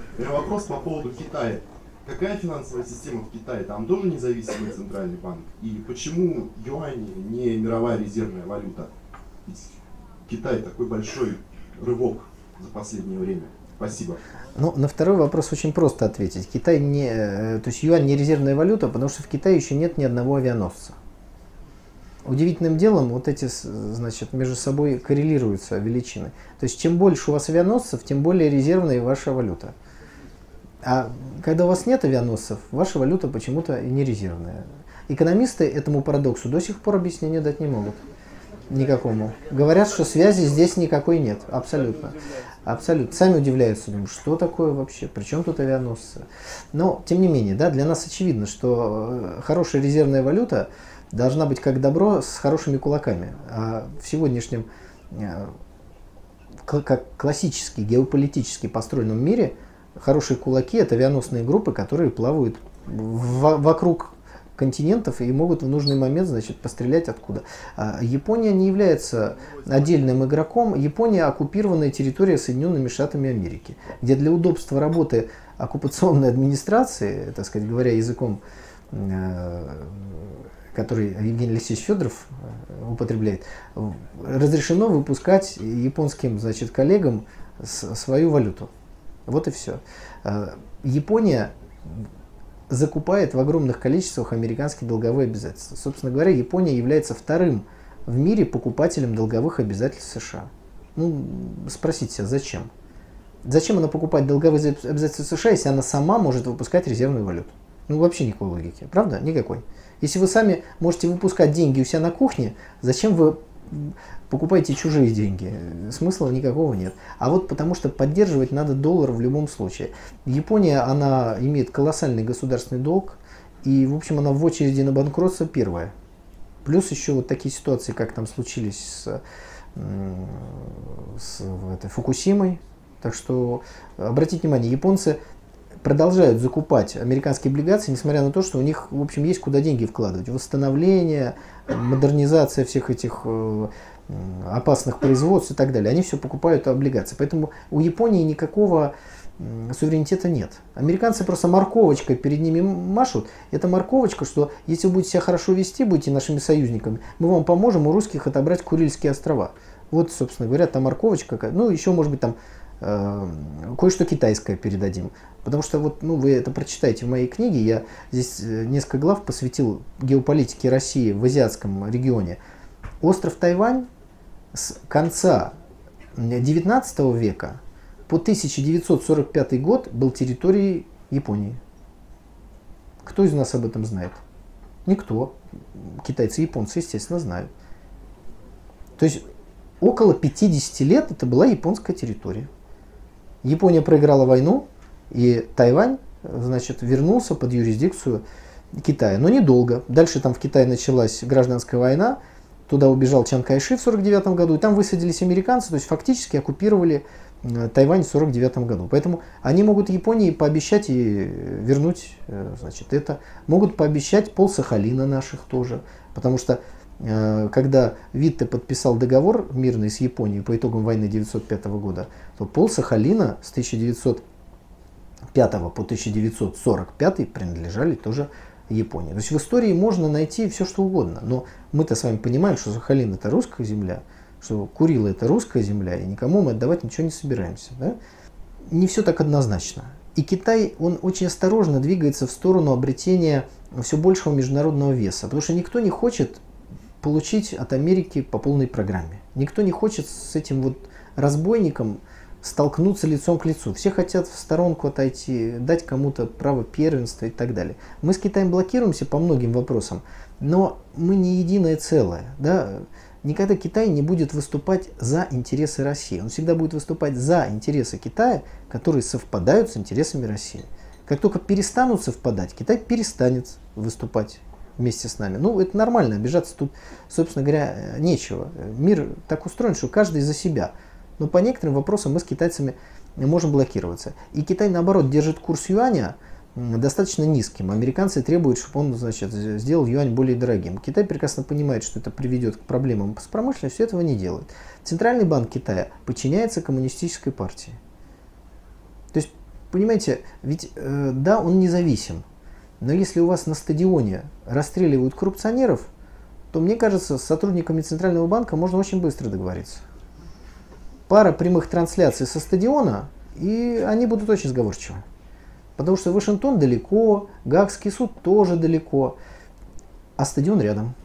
У меня вопрос по поводу Китая. Какая финансовая система в Китае? Там тоже независимый центральный банк? И почему юань не мировая резервная валюта? Ведь Китай такой большой рывок за последнее время. Спасибо. Ну, на второй вопрос очень просто ответить. Китай не, то есть юань не резервная валюта, потому что в Китае еще нет ни одного авианосца. Удивительным делом вот эти, значит, между собой коррелируются величины. То есть чем больше у вас авианосцев, тем более резервная ваша валюта. А когда у вас нет авианосцев, ваша валюта почему-то не резервная. Экономисты этому парадоксу до сих пор объяснения дать не могут. Никакому. Говорят, что связи здесь никакой нет. Абсолютно. Абсолютно. Сами удивляются, думают, что такое вообще, при чем тут авианосцы. Но, тем не менее, да, для нас очевидно, что хорошая резервная валюта должна быть как добро с хорошими кулаками. А в сегодняшнем как классически геополитически построенном мире хорошие кулаки — это авианосные группы, которые плавают вокруг континентов и могут в нужный момент, значит, пострелять откуда. Япония не является отдельным игроком. Япония — оккупированная территория Соединенными Штатами Америки, где для удобства работы оккупационной администрации, так сказать, говоря языком, который Евгений Алексеевич Федоров употребляет, разрешено выпускать японским, значит, коллегам свою валюту. Вот и все. Япония закупает в огромных количествах американские долговые обязательства. Собственно говоря, Япония является вторым в мире покупателем долговых обязательств США. Ну, спросите себя, зачем? Зачем она покупает долговые обязательства США, если она сама может выпускать резервную валюту? Ну, вообще никакой логики. Правда? Никакой. Если вы сами можете выпускать деньги у себя на кухне, зачем вы покупаете чужие деньги? Смысла никакого нет. А вот потому что поддерживать надо доллар в любом случае. Япония, она имеет колоссальный государственный долг, и, в общем, она в очереди на банкротство первая. Плюс еще вот такие ситуации, как там случились с Фукусимой. Так что, обратите внимание, японцы продолжают закупать американские облигации, несмотря на то, что у них, в общем, есть куда деньги вкладывать. Восстановление, модернизация всех этих опасных производств и так далее. Они все покупают облигации. Поэтому у Японии никакого суверенитета нет. Американцы просто морковочкой перед ними машут. Это морковочка, что если вы будете себя хорошо вести, будете нашими союзниками, мы вам поможем у русских отобрать Курильские острова. Вот, собственно говоря, та морковочка. Ну, еще, может быть, там кое-что китайское передадим. Потому что вот, ну, вы это прочитаете в моей книге. Я здесь несколько глав посвятил геополитике России в азиатском регионе. Остров Тайвань с конца XIX века по 1945 год был территорией Японии. Кто из нас об этом знает? Никто. Китайцы и японцы, естественно, знают. То есть около 50 лет это была японская территория. Япония проиграла войну, и Тайвань, значит, вернулся под юрисдикцию Китая. Но недолго. Дальше там в Китае началась гражданская война. Туда убежал Чан Кайши в 1949 году. И там высадились американцы, то есть фактически оккупировали Тайвань в 1949 году. Поэтому они могут Японии пообещать и вернуть, значит, это. Могут пообещать пол-Сахалина наших тоже. Потому что когда Витте подписал договор мирный с Японией по итогам войны 1905 года, то пол-Сахалина с 1905 по 1945 принадлежали тоже Японии. То есть в истории можно найти все, что угодно. Но мы-то с вами понимаем, что Сахалин — это русская земля, что Курила — это русская земля, и никому мы отдавать ничего не собираемся. Да? Не все так однозначно. И Китай, он очень осторожно двигается в сторону обретения все большего международного веса. Потому что никто не хочет получить от Америки по полной программе. Никто не хочет с этим вот разбойником столкнуться лицом к лицу. Все хотят в сторонку отойти, дать кому-то право первенства и так далее. Мы с Китаем блокируемся по многим вопросам, но мы не единое целое. Да? Никогда Китай не будет выступать за интересы России. Он всегда будет выступать за интересы Китая, которые совпадают с интересами России. Как только перестанут совпадать, Китай перестанет выступать вместе с нами. Ну, это нормально, обижаться тут, собственно говоря, нечего. Мир так устроен, что каждый за себя. Но по некоторым вопросам мы с китайцами можем блокироваться. И Китай, наоборот, держит курс юаня достаточно низким. Американцы требуют, чтобы он, значит, сделал юань более дорогим. Китай прекрасно понимает, что это приведет к проблемам с промышленностью, этого не делает. Центральный банк Китая подчиняется коммунистической партии. То есть понимаете, ведь да, он независим, но если у вас на стадионе расстреливают коррупционеров, то, мне кажется, с сотрудниками Центрального банка можно очень быстро договориться. Пара прямых трансляций со стадиона, и они будут очень сговорчивы. Потому что Вашингтон далеко, Гаагский суд тоже далеко, а стадион рядом.